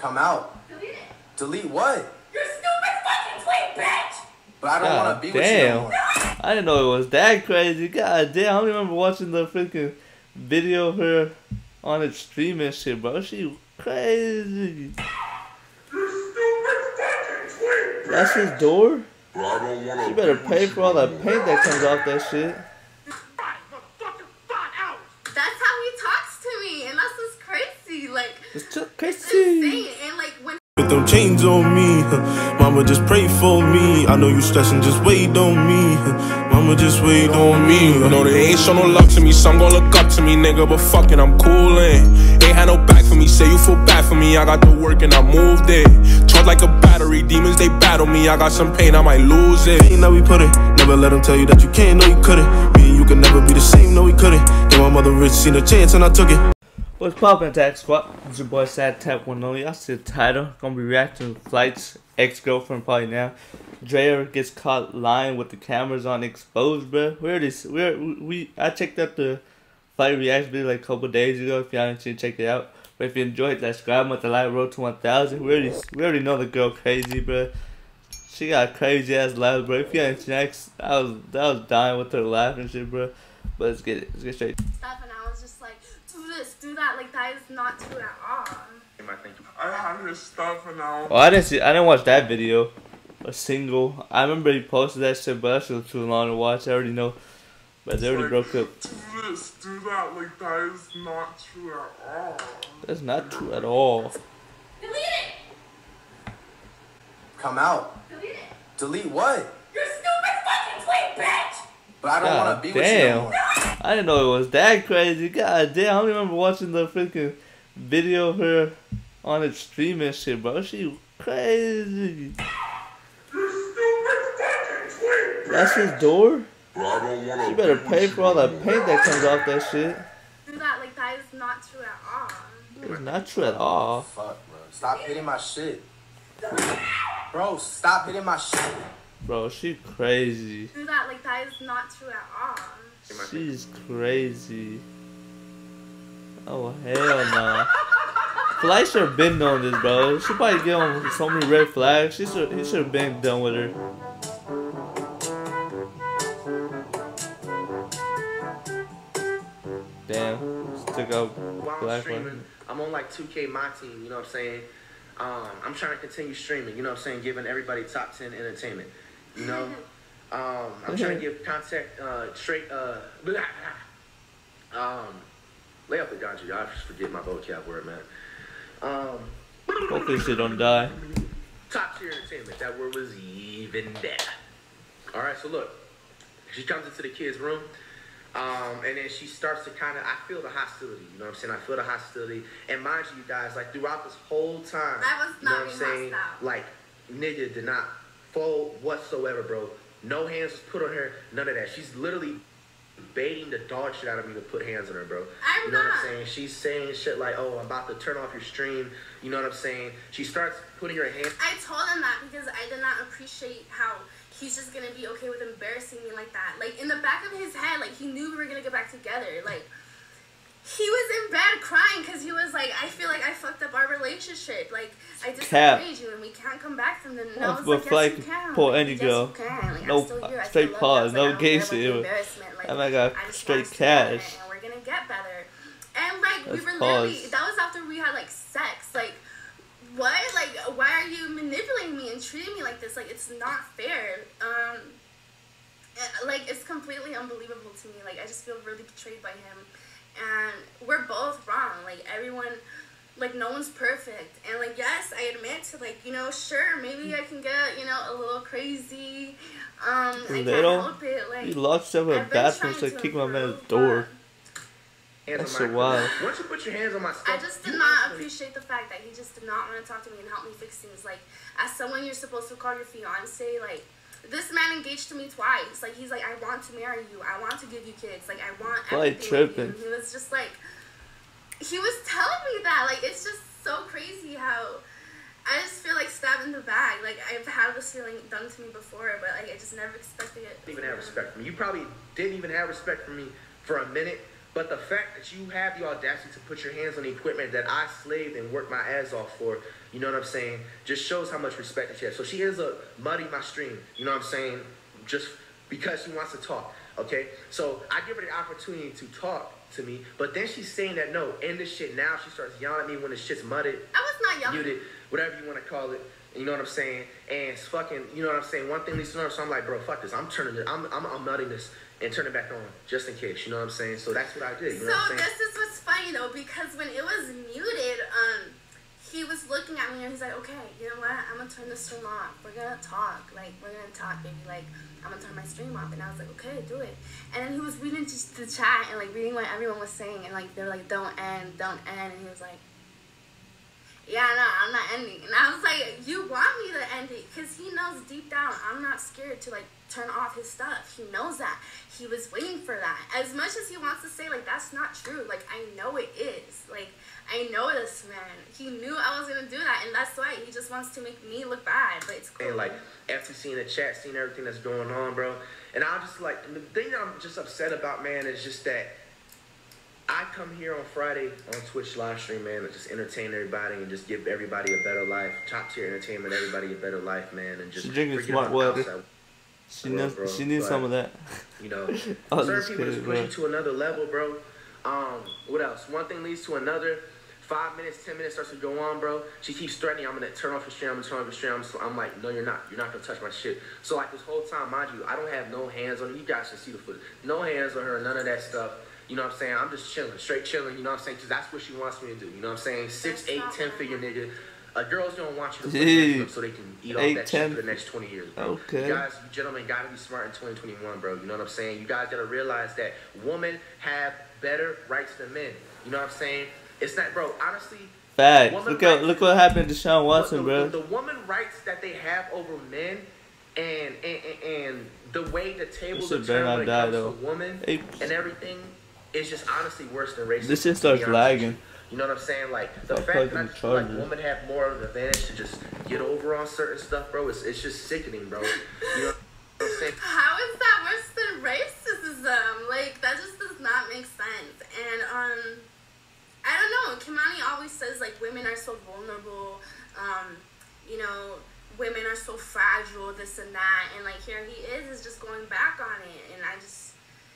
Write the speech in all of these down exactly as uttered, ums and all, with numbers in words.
Come out. Delete it. Delete what? Your stupid fucking tweet, bitch! But I don't God want to be damn. with you no more. I didn't know it was that crazy. God damn, I remember watching the freaking video of her on its stream and shit, bro. She crazy. That's his door? You better pay for all that paint that comes off that shit. That's how he talks to me, and that's just crazy. Like, it's just crazy. It's insane. And like when Put them chains on me, mama just pray for me. I know you stressing, just wait on me. Mama just wait on me. No, they ain't show no love to me, some gon' look up to me, nigga. But fucking, I'm coolin'. Ain't had no back for me, say you feel bad for me. I got the work and I moved it. Charged like a battery, demons they battle me. I got some pain, I might lose it. Ain't that we put it. Never let them tell you that you can't, no you couldn't. Me and you can never be the same, no we couldn't. Then my mother rich, seen a chance and I took it. What's poppin', Attack Squad? It's your boy SatAttack one only. I see the title. Gonna be reacting to Flight's ex-girlfriend probably now. Dreyahh gets caught lying with the cameras on exposed, bro. Where is where we I checked out the FlightReacts video like a couple days ago. If y'all didn't see it, check it out. But if you enjoyed that, subscribe with the like, road to one thousand. We already we already know the girl crazy, bro. She got crazy ass laughs, bro. If you hadn't checked, I was that was dying with her laugh and shit, bro. But let's get it. Let's get straight. stuff, and I was just like, do this, do that. Like that is not true at all. I had his stuff and now. Oh, I didn't see. I didn't watch that video. A single. I remember he posted that shit, but that shit was too long to watch. I already know. But they already like, broke up. Do this, do that. Like that is not true at all. That's not true at all. Delete it. Come out. Delete it. Delete what? Your stupid fucking tweet, bitch! But I don't God want to be with you damn. no more. I didn't know it was that crazy. God damn, I remember watching the freaking video of her on its stream and shit, bro. She crazy. That's his door? You better pay for all that paint that comes off that shit. Do that, like that is not true at all. It's not true at all. Fuck, bro. Stop hitting my shit. Bro, stop hitting my shit. Bro, she crazy. Do that, like that is not true at all. She's crazy. Oh, hell no. Flight should have been doing this, bro. She probably give him so many red flags. She should, he should have been done with her. Damn, stick out black one. I'm on like two K my team, you know what I'm saying? Um, I'm trying to continue streaming, you know what I'm saying? Giving everybody top ten entertainment, you know? Um, I'm trying to give content uh, straight, uh, blah, blah. um, lay up the ganja, y'all. I just forget my vocab word, man. Um, Hopefully she don't die. Top tier entertainment, that word was even there. All right, so look, she comes into the kid's room. Um, and then she starts to kind of, I feel the hostility, you know what I'm saying? I feel the hostility. And mind you, you guys, like throughout this whole time, I was you know not what I'm saying? hostile. Like, nigga did not fold whatsoever, bro. No hands was put on her, none of that. She's literally baiting the dog shit out of me to put hands on her, bro. I'm you know not. what I'm saying? She's saying shit like, oh, I'm about to turn off your stream. You know what I'm saying? She starts putting her hands. I told him that because I did not appreciate how he's just gonna be okay with embarrassing me like that. Like in the back of his head, like he knew we were gonna get back together. Like he was in bed crying because he was like, I feel like I fucked up our relationship. Like I disappointed you and we can't come back from the. And I was like, yes, you can. Pull Like, any yes, girl. you can. Like, No I'm still here. I straight still pause, love you. I was no like, gay I don't care shit. about the embarrassment. Like, And I got I just straight want to stay on it cash. and we're gonna get better. And like we Let's were pause. literally, that was after we had like sex. Like what? Like why are you manipulating me and treating me like this? Like it's not fair. Um, like it's completely unbelievable to me. Like I just feel really betrayed by him, and we're both wrong. Like everyone, like no one's perfect. And like yes, I admit to like you know sure maybe I can get you know a little crazy. Um, I can't help it. Like you locked yourself in a bathroom, so kick my man's door. That's so wild. Once you put your hands on my stuff, I just did not appreciate the fact that he just did not want to talk to me and help me fix things. Like, as someone you're supposed to call your fiance, like, this man engaged to me twice. Like, he's like, I want to marry you. I want to give you kids. Like, I want everything with you. And he was just like, he was telling me that. Like, it's just so crazy how I just feel like stabbed in the back. Like, I've had this feeling done to me before, but, like, I just never expected it. Didn't even have respect for me. You probably didn't even have respect for me for a minute. But the fact that you have the audacity to put your hands on the equipment that I slaved and worked my ass off for, you know what I'm saying, just shows how much respect that she has. So she ends up muddying my stream, you know what I'm saying, just because she wants to talk, okay? So I give her the opportunity to talk to me, but then she's saying that, no, end this shit now. She starts yelling at me when the shit's mudded. I was not yelling. Muted, whatever you want to call it. You know what I'm saying? And it's fucking, you know what I'm saying? One thing leads to another. So I'm like, bro, fuck this. I'm turning it. I'm, I'm, I'm nutting this and turning it back on just in case. You know what I'm saying? So that's what I did. You know so what I'm saying? this is what's funny though, because when it was muted, um, he was looking at me and he's like, okay, you know what? I'm gonna turn the stream off. We're gonna talk. Like, we're gonna talk, baby. Like, I'm gonna turn my stream off. And I was like, okay, do it. And then he was reading just the chat and like reading what everyone was saying, and like they're like, don't end, don't end. And he was like, yeah, no, I'm not ending. And I was like, you want me to end it? Because he knows deep down I'm not scared to, like, turn off his stuff. He knows that. He was waiting for that. As much as he wants to say, like, that's not true. Like, I know it is. Like, I know this man. He knew I was going to do that. And that's why he just wants to make me look bad. But it's cool. And, like, after seeing the chat, seeing everything that's going on, bro. And I'm just, like, the thing that I'm just upset about, man, is just that I come here on Friday on Twitch live stream, man, and just entertain everybody and just give everybody a better life. Top tier entertainment, everybody a better life, man, and just She's drinking smart water. She needs, bro, she needs but, some of that. You know, oh, certain people just push bro. you to another level, bro. Um, what else? One thing leads to another. Five minutes, ten minutes starts to go on, bro. She keeps threatening, I'm gonna turn off your stream, I'm gonna turn off your stream. I'm, so, I'm like, no, you're not. You're not gonna touch my shit. So like this whole time, mind you, I don't have no hands on her. You guys should see the footage. No hands on her, none of that stuff. You know what I'm saying? I'm just chilling, straight chilling, you know what I'm saying? Because that's what she wants me to do, you know what I'm saying? Six, eight, ten figure nigga. Uh, girls don't want you to put them so they can eat eight, off that ten. shit for the next twenty years, bro. Okay. You guys, you gentlemen, gotta be smart in twenty twenty-one, bro. You know what I'm saying? You guys gotta realize that women have better rights than men. You know what I'm saying? It's not, bro, honestly. Facts. Look at look what happened to Deshaun Watson, the, bro. The, the woman rights that they have over men, and and, and, and the way the tables are turned when it comes to women hey. and everything is just honestly worse than racism. This shit starts lagging. You know what I'm saying? Like the fact that I just feel like women have more of an advantage to just get over on certain stuff, bro. It's it's just sickening, bro. You know what I'm saying? How is that worse than racism? Like that just does not make sense. And um. I don't know. Kimani always says, like, women are so vulnerable, um, you know, women are so fragile, this and that. And, like, here he is, is just going back on it. And I just,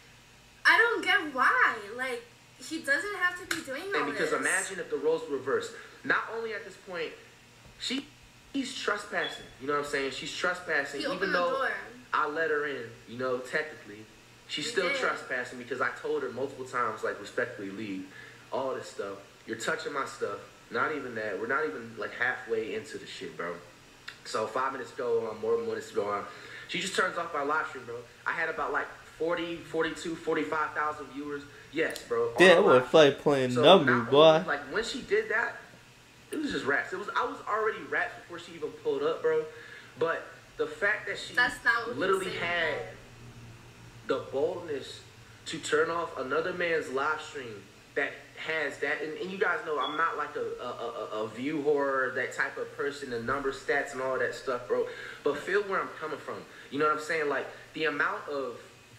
I don't get why. Like, he doesn't have to be doing all and because this. Imagine if the roles were reversed. Not only at this point, she, she's trespassing. You know what I'm saying? She's trespassing. He even opened though the door. I let her in, you know, technically. She's You still did. trespassing because I told her multiple times, like, respectfully leave. All this stuff. You're touching my stuff. Not even that. We're not even like halfway into the shit, bro. So five minutes go on, more minutes go on. She just turns off my live stream, bro. I had about like forty, forty-two, forty-five thousand viewers. Yes, bro. Yeah, it was like playing so numbers, boy. Only, like when she did that, it was just raps. It was I was already raps before she even pulled up, bro. But the fact that she That's not what literally saying, had man. the boldness to turn off another man's live stream that has that, and, and you guys know I'm not like a, a, a, a view whore, that type of person, the number stats and all that stuff, bro. But feel where I'm coming from. You know what I'm saying? Like, the amount of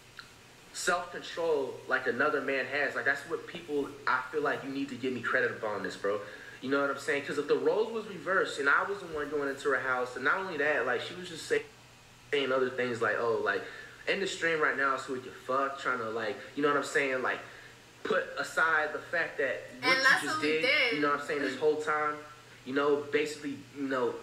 self-control like another man has, like, that's what people, I feel like you need to give me credit on this, bro. You know what I'm saying? Because if the roles was reversed and I was the one going into her house, and not only that, like, she was just saying, saying other things like, oh, like, end the stream right now so we can fuck, trying to, like, you know what I'm saying? Like, put aside the fact that what And you that's just what we did, did. you know what I'm saying, this whole time, you know, basically, you know,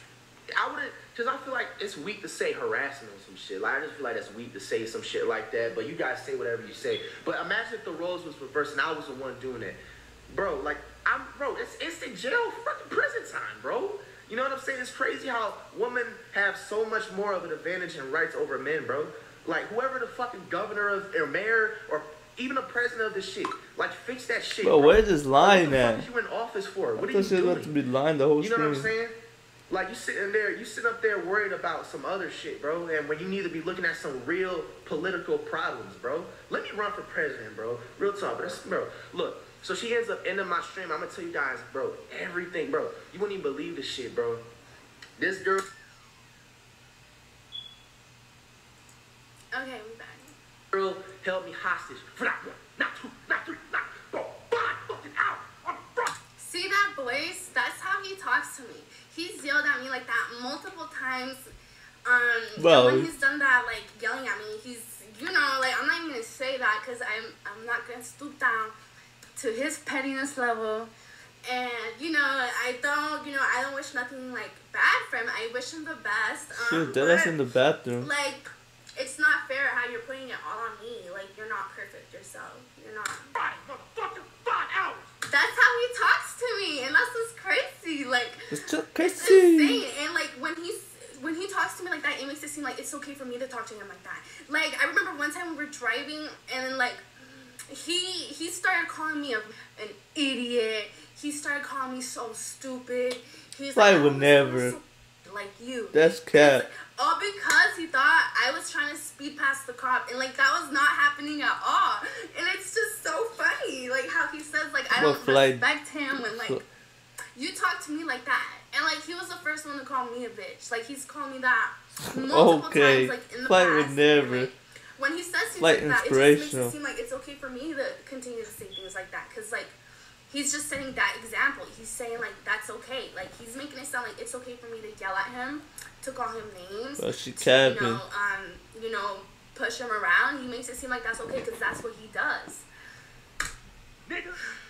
I wouldn't, because I feel like it's weak to say harassment or some shit. Like, I just feel like it's weak to say some shit like that, but you guys say whatever you say. But imagine if the roles was reversed and I was the one doing it. Bro, like, I'm, bro, it's instant jail, fucking prison time, bro. You know what I'm saying? It's crazy how women have so much more of an advantage and rights over men, bro. Like, whoever the fucking governor of, or mayor, or even a president of this shit, like, fix that shit. Bro, bro. where's this line what at? What you in office for? What I are you thought she was doing? about to be lying the whole You know what I'm stream. saying? Like, you sitting there, you sitting up there worried about some other shit, bro, and when you need to be looking at some real political problems, bro. Let me run for president, bro. Real talk, that's, bro. Look, so she ends up ending my stream. I'm gonna tell you guys, bro, everything, bro. You wouldn't even believe this shit, bro. This girl. Okay, we back. Girl held me hostage for not one, not two, not three, voice, that's how he talks to me. He's yelled at me like that multiple times. Um, well, and when he's done that, like yelling at me, he's, you know, like I'm not even gonna say that because I'm I'm not gonna stoop down to his pettiness level. And you know, I don't, you know, I don't wish nothing like bad for him. I wish him the best. Um, Shoot, that us in the bathroom. Like, it's not fair how you're putting it all on me. Like, you're not perfect yourself. You're not. Five motherfucking five hours. That's how he talks to me, and that's just crazy. Like, It's just it's crazy. insane. And like when he's when he talks to me like that, it makes it seem like it's okay for me to talk to him like that. Like, I remember one time we were driving, and then like he he started calling me a, an idiot. He started calling me so stupid. He's I like, would "I'm never." so like you. That's cat. All because he thought I was trying to speed past the cop, and like that was not happening at all. And it's just so funny, like how he says like I Well, don't flight- respect him when like you talk to me like that, and like he was the first one to call me a bitch. Like he's called me that multiple Okay. times, like in the Flight past. would never. And, like, when he says things Flight like that, it just makes inspirational. it seem like it's okay for me to continue to say things like that, cause like. He's just setting that example. He's saying, like, that's okay. Like, he's making it sound like it's okay for me to yell at him, to call him names, Well, she to, capping. you know, um, you know, push him around. He makes it seem like that's okay because that's what he does. Nigga,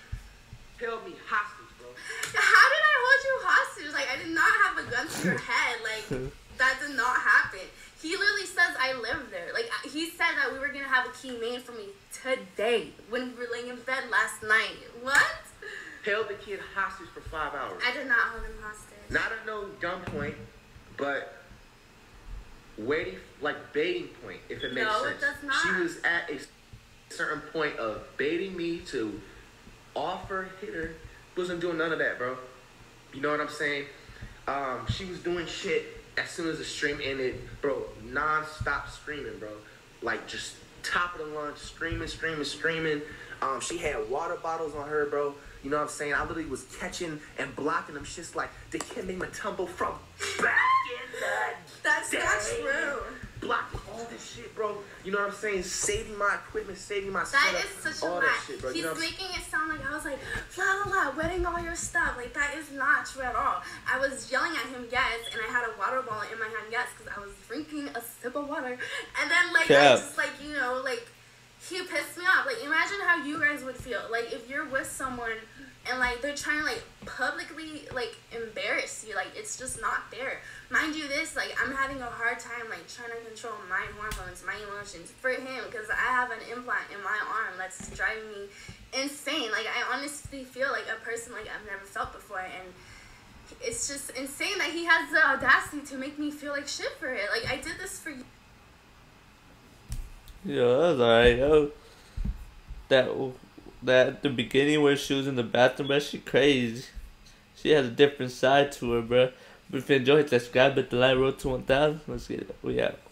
held me hostage, bro. How did I hold you hostage? Like, I did not have a gun to your head. Like, that did not happen. He literally says I live there. Like, he said that we were going to have a key made for me today when we were laying in bed last night. What? Held the kid hostage for five hours. I did not hold him hostage. Not at no gunpoint, but waiting, like baiting point, if it makes No, sense. it does not. She was at a certain point of baiting me to offer, hit her. Wasn't doing none of that, bro. You know what I'm saying? Um, she was doing shit as soon as the stream ended, bro. Non-stop screaming, bro. Like just top of the lunch, screaming, screaming, screaming. Um, she had water bottles on her, bro. You know what I'm saying? I literally was catching and blocking them shits like the Kim made Matumbo from back in the That's day. not true. Blocking all this shit, bro. You know what I'm saying? Saving my equipment, saving my That setup, is such a all lie. that shit, bro. He's You know what I'm making it sound like I was like, la la la, wetting all your stuff. Like, that is not true at all. I was yelling at him, yes, and I had a water bottle in my hand, yes, because I was drinking a sip of water. And then, like, Yeah. I just, like, you know, like, he pissed me off. Like, imagine how you guys would feel. Like, if you're with someone and, like, they're trying to, like, publicly, like, embarrass you. Like, it's just not fair. Mind you, this, like, I'm having a hard time, like, trying to control my hormones, my emotions for him, because I have an implant in my arm that's driving me insane. Like, I honestly feel like a person, like, I've never felt before, and it's just insane that he has the audacity to make me feel like shit for it. Like, I did this for you. Yo, that's alright, yo. That, that at the beginning where she was in the bathroom, bro, she crazy. She has a different side to her, bro. But if you enjoy it, subscribe, hit the like, road to one thousand. Let's get it. We out.